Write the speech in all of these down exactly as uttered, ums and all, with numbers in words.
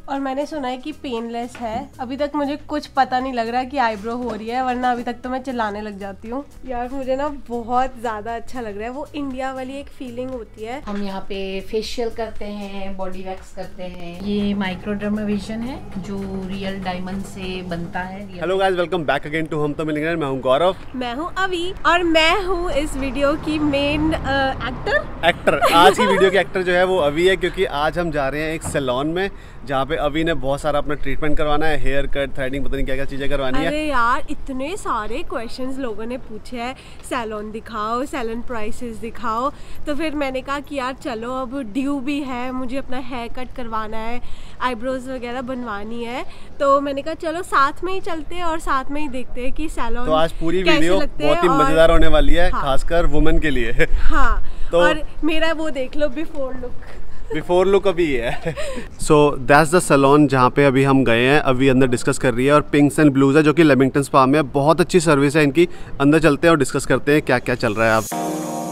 और मैंने सुना है कि पेनलेस है। अभी तक मुझे कुछ पता नहीं लग रहा कि आईब्रो हो रही है, वरना अभी तक तो मैं चिल्लाने लग जाती हूँ। यार मुझे ना बहुत ज़्यादा अच्छा लग रहा है, वो इंडिया वाली एक फीलिंग होती है। हम यहाँ पे फेशियल करते हैं, बॉडी वैक्स करते हैं। ये माइक्रोडर्माब्रेशन है जो रियल डायमंड से बनता है। Hello guys, welcome back again to हम तो मिलेंगे। मैं हूँ गौरव, मैं हूँ अभी, और मैं हूँ इस वीडियो की मेन एक्टर एक्टर आज की वीडियो के एक्टर जो है वो अभी है, क्योंकि आज हम जा रहे हैं एक सैलून में जहाँ पे अभी ने बहुत सारा अपना ट्रीटमेंट करवाना है, हेयर कट, थ्रेडिंग, पता नहीं क्या क्या चीज़ें करवानी है। अरे यार इतने सारे क्वेश्चंस लोगों ने पूछे हैं, सैलून दिखाओ, सैलून प्राइसेस दिखाओ। तो फिर मैंने कहा कि यार चलो, अब ड्यू भी है, मुझे अपना हेयर कट करवाना है, आईब्रोज वगैरह बनवानी है, तो मैंने कहा चलो साथ में ही चलते हैं और साथ में ही देखते हैं कि सैलून तो आज पूरी वीडियो बहुत ही मजेदार होने वाली है, हाँ, खासकर वुमेन के लिए। हाँ तो और मेरा वो देख लो बिफोर लुक बिफोर लुक अभी है। सो दैट्स द सैलून जहाँ पे अभी हम गए हैं। अभी अंदर डिस्कस कर रही है और पिंक्स एंड ब्लूज है जो कि लेमिंगटन स्पा में है। बहुत अच्छी सर्विस है इनकी। अंदर चलते हैं और डिस्कस करते हैं क्या क्या चल रहा है। आप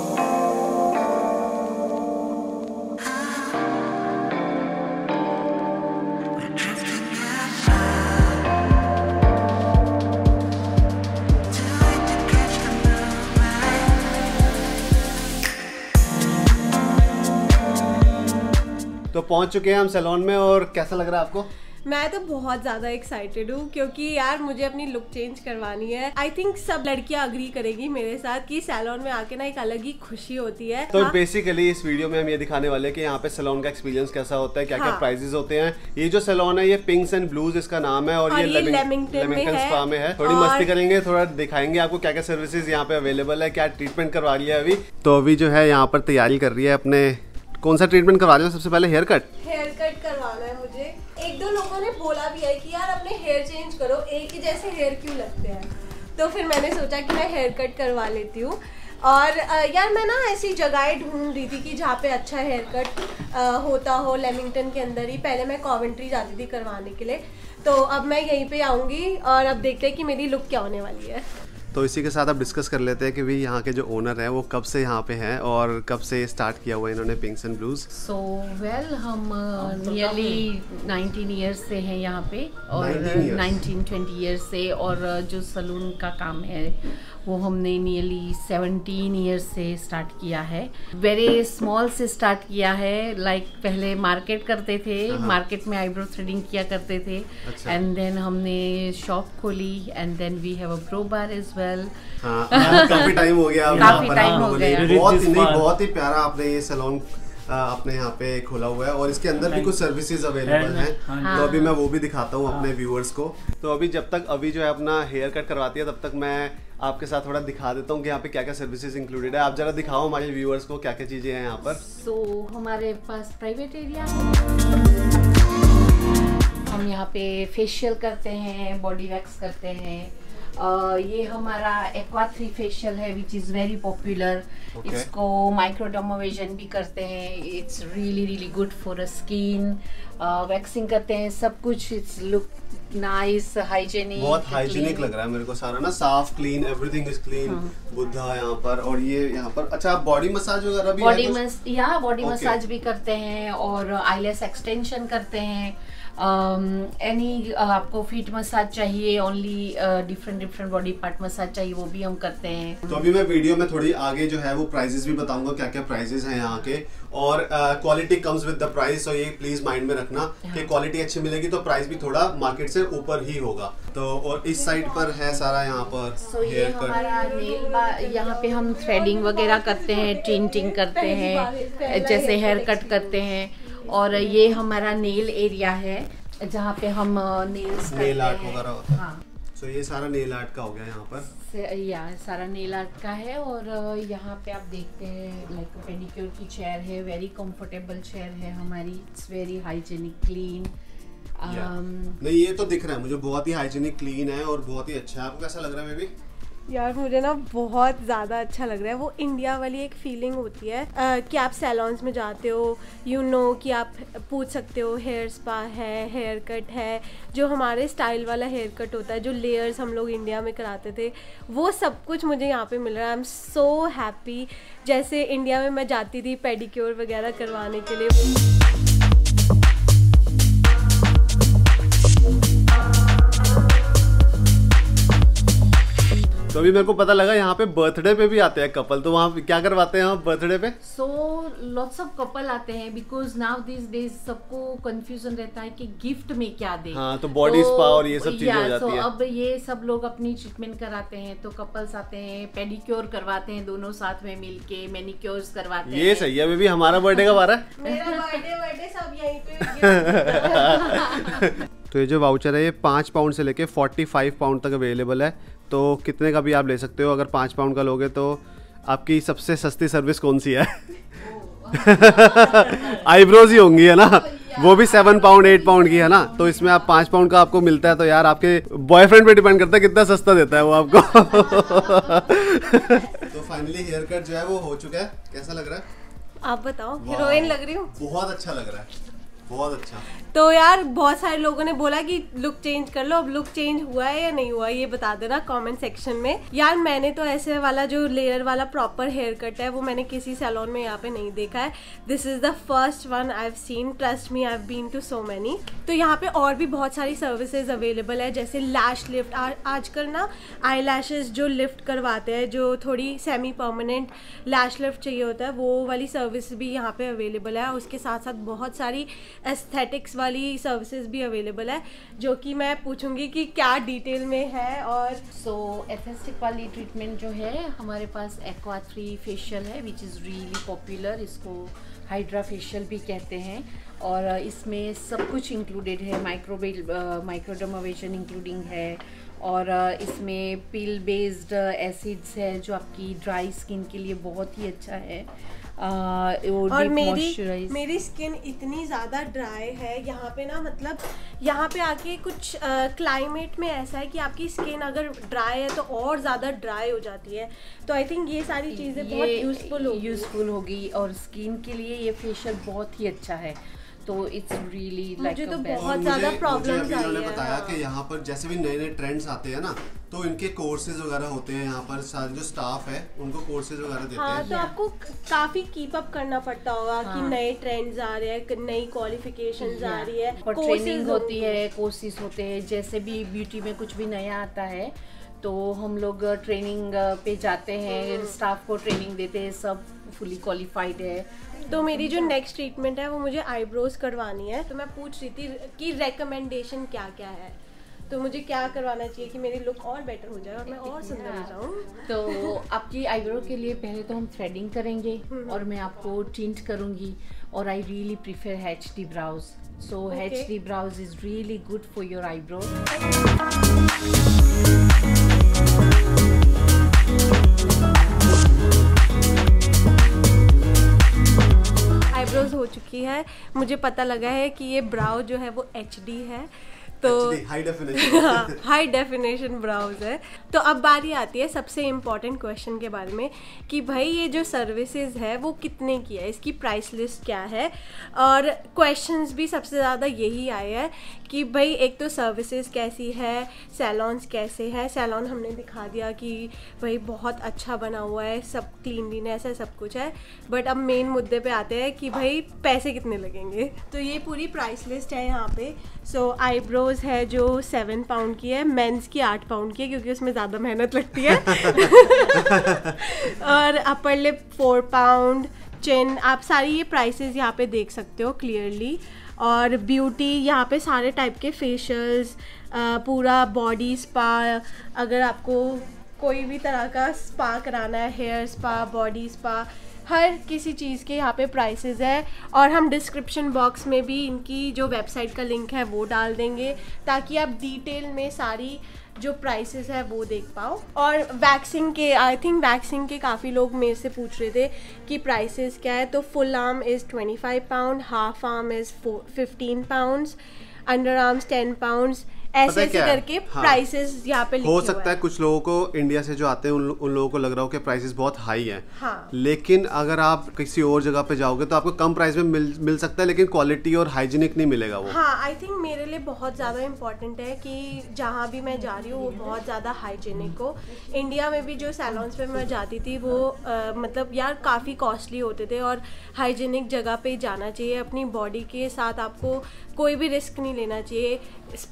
तो पहुंच चुके हैं हम सैलून में, और कैसा लग रहा है आपको? मैं तो बहुत ज़्यादा एक्साइटेड हूँ, क्योंकि यार मुझे अपनी लुक चेंज करवानी है। आई थिंक सब लड़कियां अग्री करेगी मेरे साथ कि सैलून में आके ना एक अलग ही खुशी होती है। तो हाँ? बेसिकली इस वीडियो में हम ये दिखाने वाले हैं कि यहाँ पे सैलून का एक्सपीरियंस कैसा होता है, क्या हाँ। क्या प्राइजेस होते हैं। ये जो सैलून है ये पिंक्स एंड ब्लूज इसका नाम है, और, और ये, ये लेमिंगटन स्पा में है। थोड़ी मस्ती करेंगे, थोड़ा दिखाएंगे आपको क्या क्या सर्विसेज यहाँ पे अवेलेबल है, क्या ट्रीटमेंट करवा लिया है अभी। तो अभी जो है यहाँ पर तैयारी कर रही है अपने, कौन सा ट्रीटमेंट करवा रहे हैं? सबसे पहले हेयर कट हेयर कट करवाना है मुझे। एक दो लोगों ने बोला भी है कि यार अपने हेयर चेंज करो, एक ही जैसे हेयर क्यों लगते हैं। तो फिर मैंने सोचा कि मैं हेयर कट करवा लेती हूँ। और यार मैं ना ऐसी जगह ढूंढ रही थी कि जहाँ पे अच्छा हेयर कट होता हो लेमिंगटन के अंदर ही। पहले मैं कॉवेंट्री जाती थी करवाने के लिए, तो अब मैं यहीं पे आऊँगी और अब देखते हैं कि मेरी लुक क्या होने वाली है। तो इसी के साथ अब डिस्कस कर लेते हैं कि भाई यहाँ के जो ओनर हैं वो कब से यहाँ पे हैं और कब से स्टार्ट किया हुआ है इन्होंने pinks and blues. So well हम नियरली नाइनटीन ईयर्स से हैं यहाँ पे, और नाइनटीन ट्वेंटी ईयर्स से। और जो सलून का काम है वो हमने नियरली सेवनटीन ईयर्स से स्टार्ट किया है। वेरी स्मॉल से स्टार्ट किया है। लाइक like, पहले मार्केट करते थे, मार्केट में आईब्रो थ्रेडिंग किया करते थे, एंड देन हमने शॉप खोली, and then we have a brow bar as well. काफी टाइम हो गया, काफी टाइम हो गया। बहुत ही बहुत ही प्यारा आपने ये सैलून अपने यहाँ पे खोला हुआ है, और इसके अंदर भी कुछ सर्विसेज अवेलेबल हैं। हाँ। तो अभी मैं वो भी दिखाता हूँ अपने व्यूअर्स को। तो अभी जब तक अभी जो है अपना हेयर कट करवाती है, तब तक मैं आपके साथ थोड़ा दिखा देता हूँ कि यहाँ पे क्या क्या सर्विसेज इंक्लूडेड है। आप जरा दिखाओ हमारे व्यूअर्स को क्या क्या चीजें हैं यहाँ पर। सो so, हमारे पास प्राइवेट एरिया है। हम यहाँ पे फेशियल करते हैं, बॉडी वैक्स करते हैं। Uh, ये हमारा एक्वा थ्री फेशियल है विच इज़ वेरी पॉपुलर। इसको माइक्रोडर्माब्रेशन भी करते हैं। It's really really good for a skin. Waxing करते हैं, सब कुछ। इट्स लुक नाइस, हाइजेनिक, बहुत हाइजेनिक लग रहा है मेरे को सारा ना, साफ, clean, everything is clean. Buddha यहाँ पर, और ये यहाँ पर अच्छा बॉडी मसाज वगैरह भी बॉडी मस या बॉडी मसाज भी करते हैं, और आईलेस एक्सटेंशन करते हैं। एनी um, uh, आपको फीट मसाज चाहिए, only different different body part massage चाहिए, वो भी हम करते हैं। तो अभी मैं वीडियो में थोड़ी आगे जो है वो प्राइजेस भी बताऊंगा, क्या क्या प्राइजेस हैं यहाँ के, और quality comes with the price. तो ये प्लीज माइंड में रखना कि क्वालिटी अच्छी मिलेगी तो प्राइस भी थोड़ा मार्केट से ऊपर ही होगा। तो और इस साइड पर है सारा यहाँ पर so, ये हमारा नेल, यहाँ पे हम थ्रेडिंग वगैरह करते हैं, टिंटिंग करते हैं, जैसे हेयर कट करते हैं। और ये हमारा नेल एरिया है जहाँ पे हम नेल्स नेल आर्ट वगैरह होता है। हाँ। सो so, ये सारा नेल आर्ट का हो गया यहाँ पर। या सारा नेल आर्ट का है। और यहाँ पे आप देखते हैं लाइक पेडिक्योर की चेयर है, वेरी कंफर्टेबल चेयर है हमारी। It's very hygienic, clean. नहीं ये तो दिख रहा है मुझे, बहुत ही हाइजेनिक, क्लीन है और बहुत ही अच्छा है। आपको कैसा लग रहा है बेबी? यार मुझे ना बहुत ज़्यादा अच्छा लग रहा है। वो इंडिया वाली एक फीलिंग होती है uh, कि आप सैलून्स में जाते हो, यू you नो know, कि आप पूछ सकते हो हेयर स्पा है, हेयर कट है, जो हमारे स्टाइल वाला हेयर कट होता है, जो लेयर्स हम लोग इंडिया में कराते थे, वो सब कुछ मुझे यहाँ पे मिल रहा है। I am so happy. जैसे इंडिया में मैं जाती थी पेडिक्योर वगैरह करवाने के लिए। तो अभी मेरे को पता लगा यहाँ पे बर्थडे पे भी आते हैं कपल, तो वहाँ क्या करवाते हैं आप बर्थडे पे? सो लॉट्स ऑफ कपल आते हैं बिकॉज नाउ दिस डेज सबको कंफ्यूजन रहता है कि गिफ्ट में क्या दे। हाँ, तो बॉडी स्पा और ये सब चीजें हो जाती है। अब ये सब लोग अपनी ट्रीटमेंट कराते हैं, तो कपल्स आते हैं, पेडिक्योर करवाते हैं दोनों साथ में मिलके, मैनिक्योर्स करवाते हैं। ये सही है बेबी। हमारा बर्थडे कब आ रहा है? मेरा बर्थडे बर्थडे सब यहीं पे। तो ये जो वाउचर है ये पाँच पाउंड से लेके फोर्टी फाइव पाउंड तक अवेलेबल है, तो कितने का भी आप ले सकते हो। अगर पाँच पाउंड का लोगे तो आपकी सबसे सस्ती सर्विस कौन सी है? आईब्रोज ही होंगी, है ना? वो भी सेवन पाउंड एट पाउंड की है ना, तो इसमें आप पाँच पाउंड का आपको मिलता है। तो यार आपके बॉयफ्रेंड पे डिपेंड करता है कितना सस्ता देता है वो आपको। तो फाइनली हेयर कट जो है वो हो चुका है। कैसा लग रहा है? आप बताओ। हीरोइन लग रही हूँ? बहुत अच्छा लग रहा है, बहुत अच्छा। तो यार बहुत सारे लोगों ने बोला कि लुक चेंज कर लो, अब लुक चेंज हुआ है या नहीं हुआ ये बता देना कमेंट सेक्शन में। यार मैंने तो ऐसे वाला जो लेयर वाला प्रॉपर हेयर कट है वो मैंने किसी सैलून में यहाँ पे नहीं देखा है। This is the first one I have seen, trust me I have been to so many. तो यहाँ पे और भी बहुत सारी सर्विसेज अवेलेबल है, जैसे लैश लिफ्ट। आजकल ना आई लैशेज जो लिफ्ट करवाते हैं, जो थोड़ी सेमी परमानेंट लैश लिफ्ट चाहिए होता है, वो वाली सर्विस भी यहाँ पे अवेलेबल है। उसके साथ साथ बहुत सारी एस्थेटिक्स वाली सर्विसेज भी अवेलेबल है, जो कि मैं पूछूंगी कि क्या डिटेल में है। और सो एस्थेटिक वाली ट्रीटमेंट जो है हमारे पास एक्वा थ्री फेशियल है विच इज़ रियली पॉपुलर, इसको हाइड्रा फेशियल भी कहते हैं। और इसमें सब कुछ इंक्लूडेड है, माइक्रोबे माइक्रोडर्माब्रेशन इंक्लूडिंग है, और इसमें पिल बेस्ड एसिड्स है जो आपकी ड्राई स्किन के लिए बहुत ही अच्छा है। Uh, और मेरी मेरी स्किन इतनी ज़्यादा ड्राई है यहाँ पे ना, मतलब यहाँ पे आके कुछ क्लाइमेट uh, में ऐसा है कि आपकी स्किन अगर ड्राई है तो और ज़्यादा ड्राई हो जाती है। तो आई थिंक ये सारी चीज़ें बहुत यूजफुल होगी यूजफुल होगी और स्किन के लिए ये फेशियल बहुत ही अच्छा है। तो इट्स रियली लाइक मुझे तो बहुत ज़्यादा प्रॉब्लम्स आई है। बताया कि यहाँ पर जैसे भी नए नए ट्रेंड्स आते हैं ना, तो इनके कोर्सेज वगैरह होते हैं यहाँ पर, सारे जो स्टाफ है उनको कोर्सेज वगैरह देते हाँ, हैं। तो आपको काफी कीप अप करना पड़ता होगा हाँ। कि नए ट्रेंड्स आ रहे हैं, नई क्वालिफिकेशंस आ रही है, और ट्रेनिंग होती है, कोर्सेज होते हैं। जैसे भी ब्यूटी में कुछ भी नया आता है तो हम लोग ट्रेनिंग पे जाते हैं, स्टाफ को ट्रेनिंग देते हैं, सब फुली क्वालिफाइड है। तो मेरी जो नेक्स्ट ट्रीटमेंट है वो मुझे आईब्रोज करवानी है, तो मैं पूछ रही थी कि रेकमेंडेशन क्या क्या है, तो मुझे क्या करवाना चाहिए कि मेरी लुक और बेटर हो जाए और मैं और सुंदर हो जाऊँ। तो आपकी आईब्रो के लिए पहले तो हम थ्रेडिंग करेंगे और मैं आपको टिंट करूँगी, और I really prefer H D brows. So H D brows is really good for your eyebrow. Eyebrows हो चुकी है, मुझे पता लगा है कि ये ब्राउ जो है वो एच डी है, तो high definition high definition brows है। तो अब बारी आती है सबसे इम्पॉर्टेंट क्वेश्चन के बारे में कि भाई ये जो सर्विसेज है वो कितने की है, इसकी प्राइस लिस्ट क्या है। और क्वेश्चंस भी सबसे ज़्यादा यही आए हैं कि भाई एक तो सर्विसेज कैसी है, सैलॉन्स कैसे हैं। सैलॉन हमने दिखा दिया कि भाई बहुत अच्छा बना हुआ है, सब क्लीनलीनेस है, सब कुछ है। बट अब मेन मुद्दे पे आते हैं कि भाई पैसे कितने लगेंगे। तो ये पूरी प्राइस लिस्ट है यहाँ पे। सो आईब्रो है जो सेवन पाउंड की है, मेंस की आठ पाउंड की है क्योंकि उसमें ज़्यादा मेहनत लगती है। और upper lip four pound, chin, आप सारी ये प्राइसेस यहाँ पे देख सकते हो क्लियरली। और ब्यूटी यहाँ पे सारे टाइप के फेशियल्स, पूरा बॉडी स्पा, अगर आपको कोई भी तरह का स्पा कराना है, हेयर स्पा, बॉडी स्पा, हर किसी चीज़ के यहाँ पे प्राइसेस है। और हम डिस्क्रिप्शन बॉक्स में भी इनकी जो वेबसाइट का लिंक है वो डाल देंगे ताकि आप डिटेल में सारी जो प्राइसेस है वो देख पाओ। और वैक्सिंग के, आई थिंक वैक्सिंग के काफ़ी लोग मेरे से पूछ रहे थे कि प्राइसेस क्या है। तो full arm is twenty five pound, half arm is fifteen pounds, under arms ten pounds, ऐसे ऐसे करके हाँ, प्राइसेस यहाँ पे लिखे हो सकता है कुछ लोगों को इंडिया से जो आते हैं उन, उन लोगों को लग रहा हो कि प्राइसेस बहुत हाई हैं हाँ। लेकिन अगर आप किसी और जगह पे जाओगे तो आपको कम प्राइस में मिल मिल सकता है, लेकिन क्वालिटी और हाइजीनिक नहीं मिलेगा वो। हाँ, आई थिंक मेरे लिए बहुत ज़्यादा इम्पोर्टेंट है कि जहाँ भी मैं जा रही हूँ वो बहुत ज़्यादा हाइजीनिक हो। इंडिया में भी जो सैलून्स पे मैं जाती थी वो आ, मतलब यार काफ़ी कॉस्टली होते थे, और हाइजीनिक जगह पे जाना चाहिए। अपनी बॉडी के साथ आपको कोई भी रिस्क नहीं लेना चाहिए, स्पेशली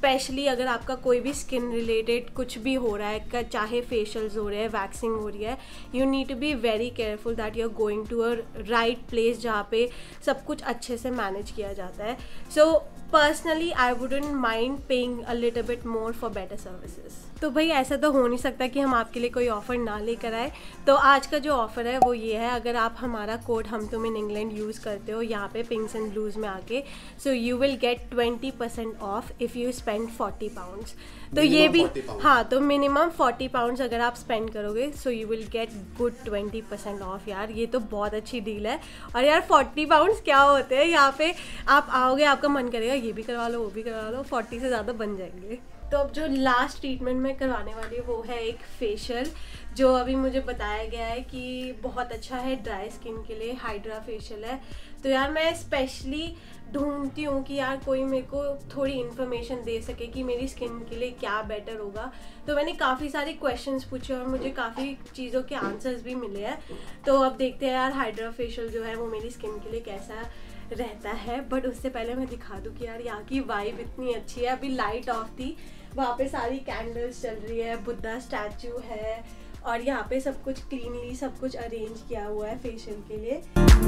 अगर आपका कोई भी स्किन रिलेटेड कुछ भी हो रहा है, चाहे फेशियल्स हो रहे हैं, वैक्सिंग हो रही है, you need to be very careful that you are going to a right place जहाँ पे सब कुछ अच्छे से मैनेज किया जाता है. So personally I wouldn't mind paying a little bit more for better services. तो भाई ऐसा तो हो नहीं सकता कि हम आपके लिए कोई ऑफ़र ना लेकर आए. तो आज का जो ऑफ़र है वो ये है, अगर आप हमारा कोड हम तुम इन इंग्लैंड यूज़ करते हो यहाँ पे पिंक्स एंड ब्लूज़ में आके, so you will get twenty percent off if you spend forty pounds. तो ये भी हाँ, तो मिनिमम फोर्टी पाउंड्स अगर आप स्पेंड करोगे so you will get good twenty percent off. यार ये तो बहुत अच्छी डील है. और यार फोर्टी पाउंड्स क्या होते हैं, यहाँ पे आप आओगे आपका मन करेगा ये भी करवा लो वो भी करवा लो, फोर्टी से ज़्यादा बन जाएंगे. तो अब जो लास्ट ट्रीटमेंट मैं करवाने वाली हूँ वो है एक फेशियल, जो अभी मुझे बताया गया है कि बहुत अच्छा है ड्राई स्किन के लिए. हाइड्रा फेशियल है. तो यार मैं स्पेशली ढूंढती हूँ कि यार कोई मेरे को थोड़ी इन्फॉर्मेशन दे सके कि मेरी स्किन के लिए क्या बेटर होगा. तो मैंने काफ़ी सारे क्वेश्चंस पूछे और मुझे काफ़ी चीज़ों के आंसर्स भी मिले हैं. तो अब देखते हैं यार हाइड्रा फेशियल जो है वो मेरी स्किन के लिए कैसा रहता है. बट उससे पहले मैं दिखा दूँ कि यार यहाँ की वाइब इतनी अच्छी है. अभी लाइट ऑफ थी, वहाँ पे सारी कैंडल्स चल रही है, बुद्धा स्टैचू है और यहाँ पे सब कुछ क्लीनली सब कुछ अरेंज किया हुआ है फेशियल के लिए.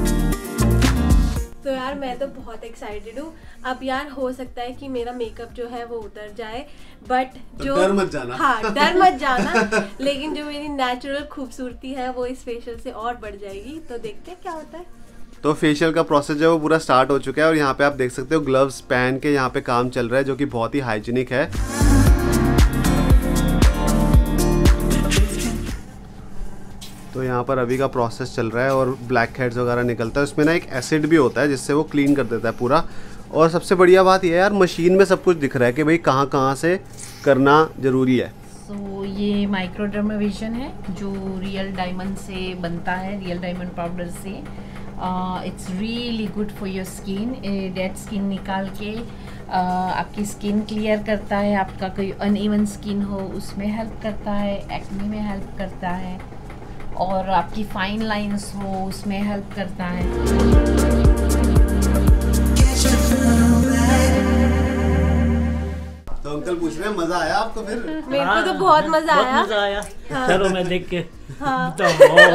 तो यार मैं तो बहुत एक्साइटेड हूँ. अब यार हो सकता है कि मेरा मेकअप जो है वो उतर जाए, बट तो जो डर मत जाना. हाँ डर मत जाना. लेकिन जो मेरी नेचुरल खूबसूरती है वो इस फेशियल से और बढ़ जाएगी. तो देखते हैं क्या होता है. तो फेशियल का प्रोसेस जो है वो पूरा स्टार्ट हो चुका है और यहाँ पे आप देख सकते हो ग्लव्स पहन के यहाँ पे काम चल रहा है, जो कि बहुत ही हाइजीनिक है. तो यहाँ पर अभी का प्रोसेस चल रहा है और ब्लैक हेड्स वगैरह निकलता है. उसमें ना एक एसिड भी होता है जिससे वो क्लीन कर देता है पूरा. और सबसे बढ़िया बात यह है यार, मशीन में सब कुछ दिख रहा है कि भाई कहाँ कहाँ से करना ज़रूरी है. तो so, ये माइक्रोडर्माविजन है जो रियल डायमंड से बनता है, रियल डायमंड पाउडर से. It's really good for your skin. Dead skin निकाल के uh, आपकी स्किन क्लियर करता है. आपका कोई अनइवन स्किन हो उसमें हेल्प करता है, एक्ने में हेल्प करता है, और आपकी फाइन लाइंस हो उसमें हेल्प करता है. तो अंकल पूछ रहे हैं मजा आया आपको? फिर मेरे को तो बहुत मजा आया. बहुत मजा आया. हाँ. चलो मैं देख के हाँ. तो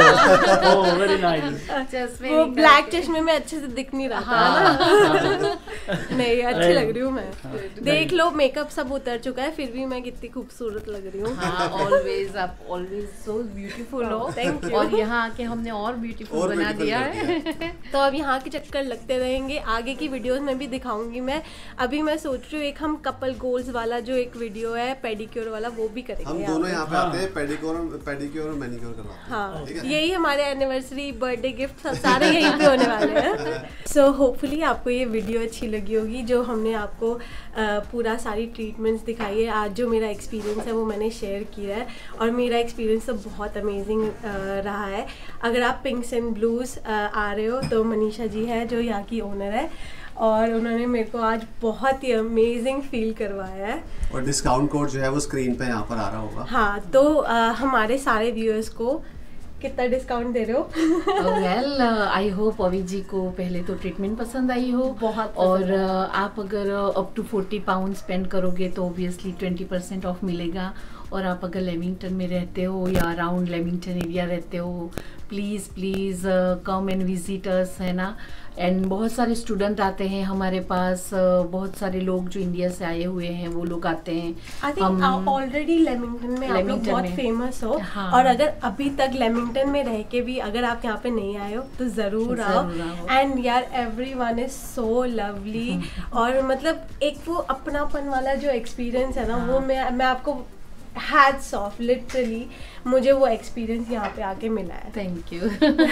ओ, ओ, very nice. वो ब्लैक चश्मे में अच्छे से दिख नहीं रहा था ना. नहीं अच्छी लग रही हूँ मैं. देख लो मेकअप सब उतर चुका है फिर भी मैं कितनी खूबसूरत लग रही हूँ. हाँ, ऑलवेज आप ऑलवेज सो ब्यूटीफुल हो. Thank you. और यहाँ आके हमने और ब्यूटीफुल बना दिया है. तो अब यहाँ के चक्कर लगते रहेंगे. आगे की वीडियोस में भी दिखाऊंगी मैं. अभी मैं सोच रही हूँ एक हम कपल गोल्स वाला जो एक वीडियो है पेडिक्योर वाला वो भी करेंगे. हम दोनों यहाँ पे आते हैं पेडिक्योर पेडिक्योर और मैनिक्योर करवाते हैं. हाँ यही हमारे एनिवर्सरी बर्थडे गिफ्ट सारे यहीं पे होने वाले हैं. सो होपफुली आपको ये वीडियो अच्छी लगी होगी जो हमने आपको पूरा सारी ट्रीटमेंट्स दिखाई है. आज जो मेरा एक्सपीरियंस है वो मैंने शेयर किया है और मेरा एक्सपीरियंस तो बहुत अमेजिंग रहा है. अगर आप पिंक्स एंड ब्लूज़ आ रहे हो तो मनीषा जी है जो यहाँ की ओनर है और उन्होंने मेरे को आज बहुत ही अमेजिंग फील करवाया है. और डिस्काउंट कोड जो है वो स्क्रीन पे यहाँ पर आ रहा होगा. हाँ तो आ, हमारे सारे व्यूअर्स को कितना डिस्काउंट दे रहे हो? वेल आई होप अभी जी को पहले तो ट्रीटमेंट पसंद आई हो बहुत. और uh, आप अगर up to forty pound spend करोगे तो ऑब्वियसली ट्वेंटी परसेंट ऑफ मिलेगा. और आप अगर लेमिंगटन में रहते हो या अराउंड लेमिंगटन एरिया रहते हो, please please come and visit us, है ना. एंड बहुत सारे स्टूडेंट आते हैं हमारे पास, uh, बहुत सारे लोग जो इंडिया से आए हुए हैं वो लोग आते हैं. आई थिंक ऑलरेडी लेमिंगटन में आप लोग बहुत फेमस हो. हाँ. और अगर अभी तक लेमिंगटन में रह के भी अगर आप यहाँ पे नहीं आए हो तो ज़रूर आओ. एंड यार एवरीवन इज सो लवली. और मतलब एक वो अपनापन वाला जो एक्सपीरियंस है ना, हाँ. वो मैं मैं आपको हैट्स ऑफ, लिटरली मुझे वो एक्सपीरियंस यहाँ पे आके मिला है. Thank you.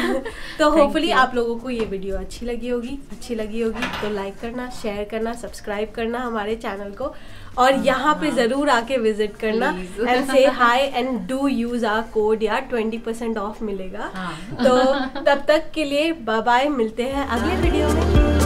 तो होपफुली आप लोगों को ये वीडियो अच्छी लगी होगी. अच्छी लगी होगी तो लाइक करना, शेयर करना, सब्सक्राइब करना हमारे चैनल को और यहाँ पे ज़रूर आके विजिट करना and say hi and do use our code. यार ट्वेंटी परसेंट ऑफ मिलेगा. तो तब तक के लिए बाय बाय. मिलते हैं अगले वीडियो में.